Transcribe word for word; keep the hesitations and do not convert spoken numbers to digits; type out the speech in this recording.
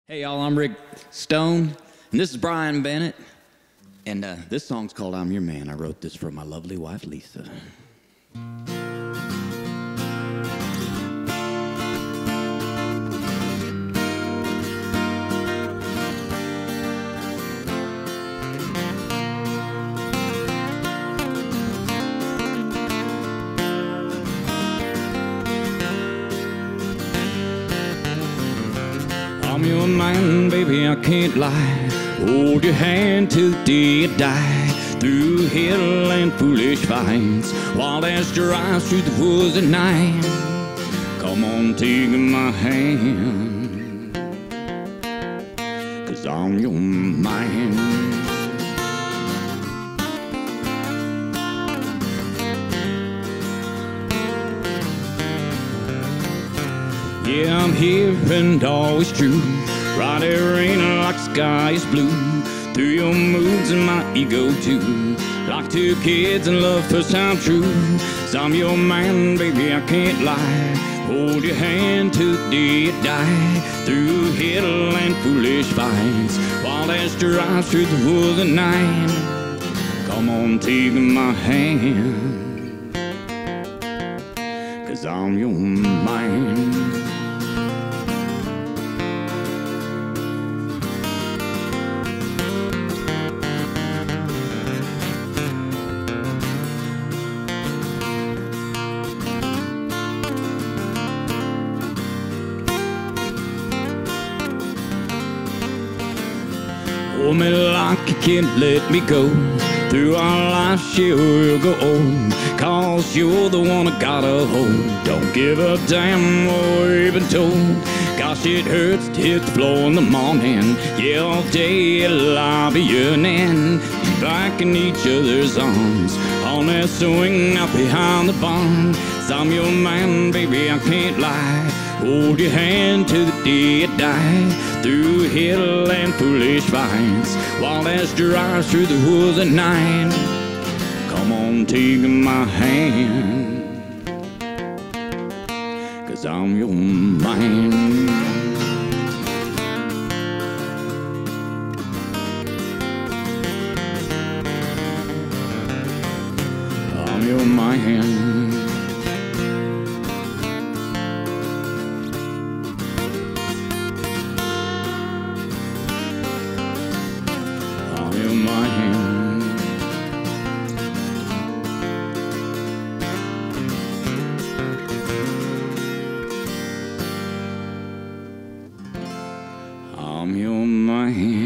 Hey y'all, I'm Rick Stone, and this is Brian Bennett, and uh, this song's called I'm Your Man. I wrote this for my lovely wife, Lisa. I'm your man, baby, I can't lie. Hold your hand till the day you die. Through hell and foolish fights, wild as drives through the woods at night. Come on, take my hand, 'cause I'm your man. Yeah, I'm here and always true. Right there raining like the sky is blue. Through your moods and my ego too. Like two kids in love, first time true. 'Cause I'm your man, baby, I can't lie. Hold your hand till the day you die. Through hell and foolish fights, wild as drives through the woods at night. Come on, take my hand, 'cause I'm your man. Hold me like you can't let me go. Through our life, yeah, we'll go old. 'Cause you're the one I gotta hold. Don't give a damn what we've been told. Gosh, it hurts to hit the floor in the morning. Yeah, all day I'll be yearning. Back in each other's arms, on that swing up behind the barn. 'Cause I'm your man, baby, I can't lie. Hold your hand till the day you die. Through hell and foolish fights, wild as drives through the woods at night. Come on, take my hand, 'cause I'm your man. I'm your man. My hand. I'm your man.